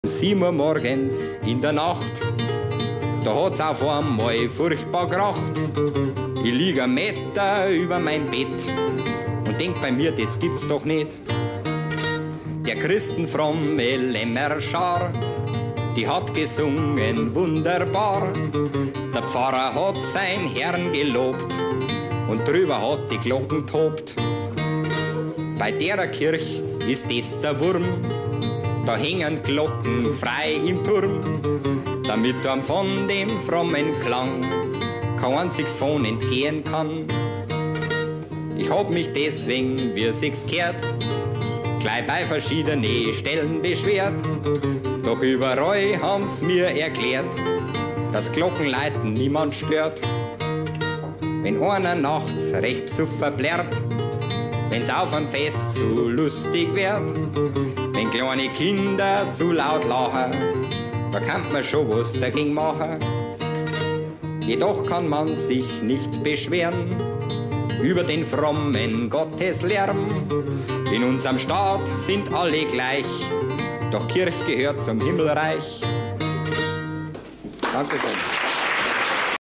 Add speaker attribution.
Speaker 1: 7 Uhr morgens in der Nacht, da hat's auf einmal furchtbar geracht. Ich lieg 1 Meter über mein Bett und denk bei mir, das gibt's doch nicht. Der christenfromme Lämmerschar, die hat gesungen wunderbar. Der Pfarrer hat sein Herrn gelobt und drüber hat die Glocken tobt. Bei derer Kirch ist das der Wurm, da hängen Glocken frei im Turm, damit einem von dem frommen Klang kein einziges von entgehen kann. Ich hab mich deswegen, wie sich's gehört, gleich bei verschiedenen Stellen beschwert. Doch überall haben's mir erklärt, dass Glockenläuten niemand stört. Wenn einer nachts recht besoffen blärt, wenn's auf einem Fest zu lustig wird, wenn kleine Kinder zu laut lachen, da kann man schon was dagegen machen. Jedoch kann man sich nicht beschweren über den frommen Gotteslärm. In unserem Staat sind alle gleich, doch Kirche gehört zum Himmelreich. Danke schön.